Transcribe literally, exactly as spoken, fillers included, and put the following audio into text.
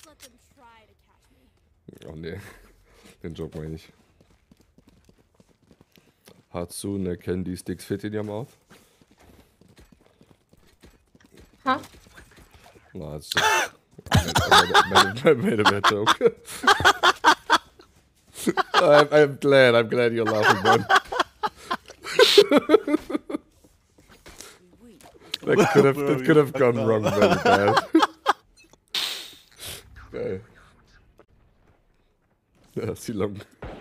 Oh ne, den Joke meine ich. Hatsune Candy Sticks fit in your mouth? Huh? No, it's just... I made, I made, I made a bad joke. I'm, I'm glad, I'm glad you're laughing, man. That could have, that could have gone wrong very bad. Okay. Ja, sie lang.